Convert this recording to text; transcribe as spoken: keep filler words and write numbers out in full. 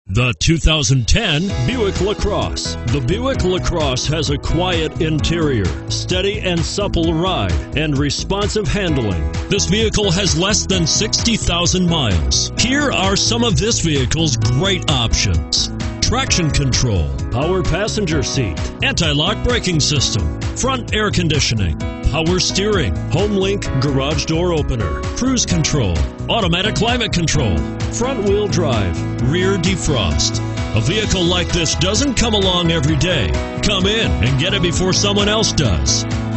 The two thousand ten Buick LaCrosse. The Buick LaCrosse has a quiet interior, steady and supple ride, and responsive handling. This vehicle has less than sixty thousand miles. Here are some of this vehicle's great options: traction control, power passenger seat, anti-lock braking system, front air conditioning, power steering, HomeLink garage door opener, cruise control, automatic climate control, front wheel drive, rear defrost. A vehicle like this doesn't come along every day. Come in and get it before someone else does.